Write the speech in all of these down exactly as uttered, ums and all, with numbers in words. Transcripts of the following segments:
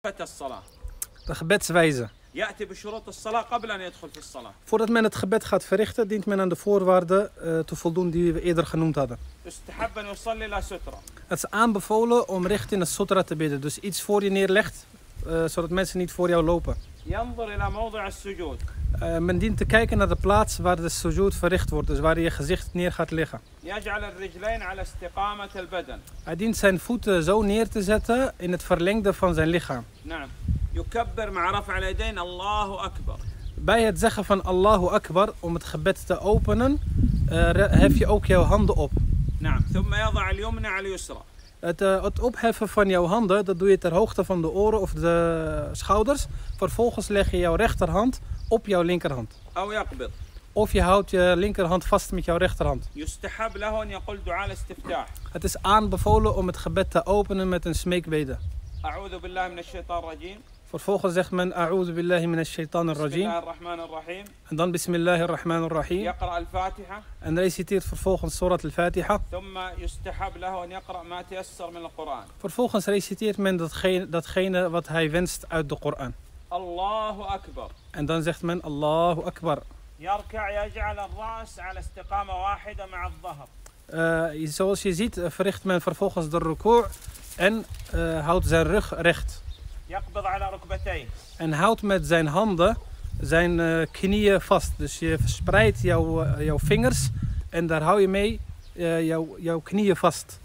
De gebedswijze. Voordat men het gebed gaat verrichten, dient men aan de voorwaarden uh, te voldoen die we eerder genoemd hadden. Het is aanbevolen om richting de sutra te bidden, dus iets voor je neerlegt, uh, zodat mensen niet voor jou lopen. Uh, men dient te kijken naar de plaats waar de sujoed verricht wordt, dus waar je gezicht neer gaat liggen. Hij dient zijn voeten zo neer te zetten in het verlengde van zijn lichaam. Bij het zeggen van Allahu Akbar, om het gebed te openen, uh, hef je ook jouw handen op. Het, uh, het opheffen van jouw handen, dat doe je ter hoogte van de oren of de schouders. Vervolgens leg je jouw rechterhand op jouw linkerhand. Of je houdt je linkerhand vast met jouw rechterhand. Het is aanbevolen om het gebed te openen met een smeekbede. Vervolgens zegt men A'udhu billahi minash shaitanir rajim. En dan Bismillahirrahmanir rahim. En reciteert vervolgens Surat al-Fatiha. Vervolgens reciteert men datgene, datgene wat hij wenst uit de Koran. Allahu Akbar. En dan zegt men Allahu Akbar. Uh, zoals je ziet verricht men vervolgens de ruku' en uh, houdt zijn rug recht. En houdt met zijn handen zijn uh, knieën vast. Dus je verspreidt jouw, uh, jouw vingers en daar hou je mee uh, jouw, jouw knieën vast.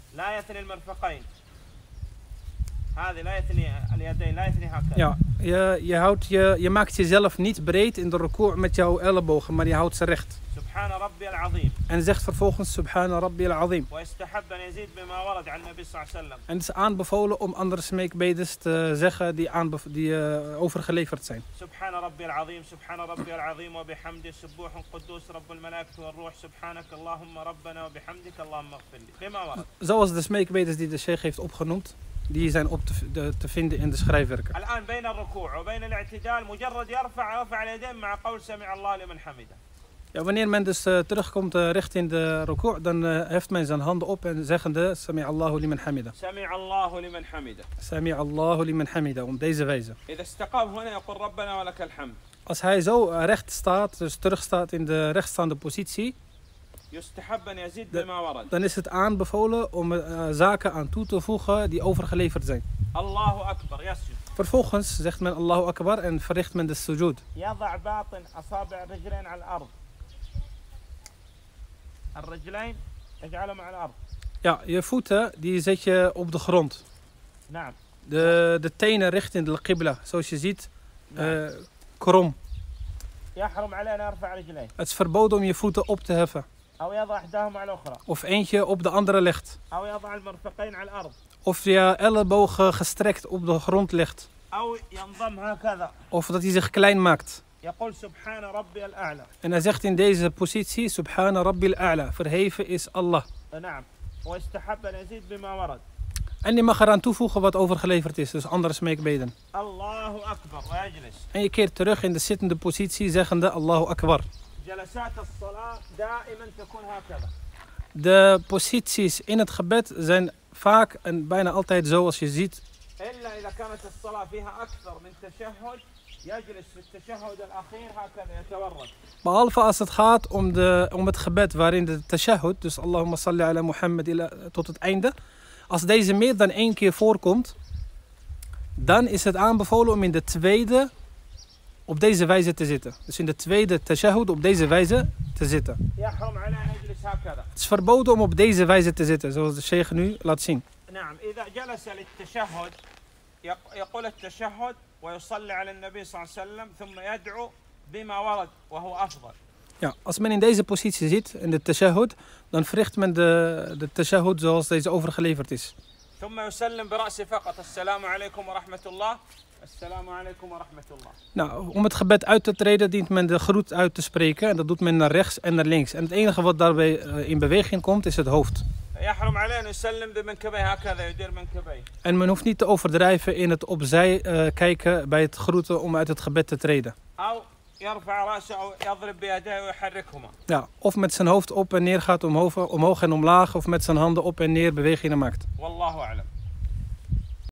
Ja, je, je, houdt je, je maakt jezelf niet breed in de ruku' met jouw ellebogen, maar je houdt ze recht. En zegt vervolgens Subhana Rabbi al-Azim. En het is aanbevolen om andere smeekbedes te zeggen die, die uh, overgeleverd zijn. Subhana Rabbi al-Azim, Subhana Rabbi al-Azim wa bihamdi subbuhun quddus rabbul malaikatu wa ruh subhanak Allahumma rabbana wa bihamdik Allahumma ighfirli. Zoals de smeekbedes die de sheikh heeft opgenoemd. Die zijn op te, de, te vinden in de schrijfwerken. Ja, wanneer men dus uh, terugkomt uh, richting de ruku', dan uh, heft men zijn handen op en zeggende Sami' Allahu liman hamida. Sami' Allahu liman hamida. Sami' Allahu liman hamida, om deze wijze. Als hij zo uh, recht staat, dus terug staat in de rechtstaande positie, de, dan is het aanbevolen om uh, zaken aan toe te voegen die overgeleverd zijn. Allahu Akbar, yes. Vervolgens zegt men Allahu Akbar en verricht men de sujoed. Ja, je voeten die zet je op de grond. De, de tenen richting de qibla, zoals je ziet, uh, krom. Het is verboden om je voeten op te heffen. Of eentje op de andere legt. Of je ellebogen gestrekt op de grond legt. Of dat hij zich klein maakt. En hij zegt in deze positie Subhana Rabbil A'la, verheven is Allah. En je mag eraan toevoegen wat overgeleverd is, dus andere smeekbeden. Allahu Akbar. En je keert terug in de zittende positie zeggende Allahu Akbar. De posities in het gebed zijn vaak en bijna altijd zo als je ziet. Behalve als het gaat om, de, om het gebed waarin de tashahhud, dus Allahumma salli ala Muhammad ila, tot het einde. Als deze meer dan één keer voorkomt, dan is het aanbevolen om in de tweede op deze wijze te zitten. Dus in de tweede tashahhud op deze wijze te zitten. Het is verboden om op deze wijze te zitten, zoals de sheikh nu laat zien. Ja, als men in deze positie zit, in de tashahhud, dan verricht men de, de tashahhud zoals deze overgeleverd is. Nou, om het gebed uit te treden dient men de groet uit te spreken en dat doet men naar rechts en naar links. En het enige wat daarbij in beweging komt is het hoofd. En men hoeft niet te overdrijven in het opzij uh, kijken bij het groeten om uit het gebed te treden. Ja, of met zijn hoofd op en neer gaat omhoog, omhoog en omlaag, of met zijn handen op en neer bewegingen maakt. Wallahu a'lam.